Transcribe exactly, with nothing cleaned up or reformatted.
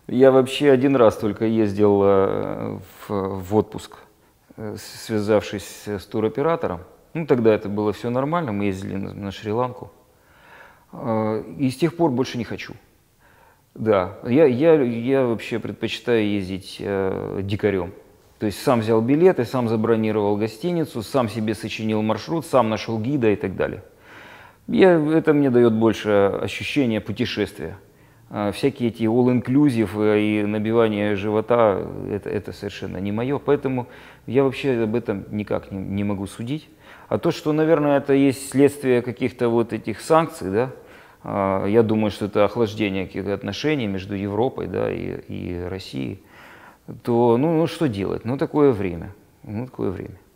Я вообще один раз только ездил э, в, в отпуск, э, связавшись с туроператором. Ну, тогда это было все нормально, мы ездили на, на Шри-Ланку. Э, И с тех пор больше не хочу. Да, я, я, я вообще предпочитаю ездить э, дикарем. То есть сам взял билеты, сам забронировал гостиницу, сам себе сочинил маршрут, сам нашел гида и так далее. Я, это мне дает больше ощущения путешествия. А всякие эти all-inclusive и набивание живота, это, это совершенно не мое. Поэтому я вообще об этом никак не, не могу судить. А то, что, наверное, это есть следствие каких-то вот этих санкций, да, а, я думаю, что это охлаждение каких-то отношений между Европой, да, и, и Россией, то, ну, ну, что делать? Ну, такое время. Ну, такое время.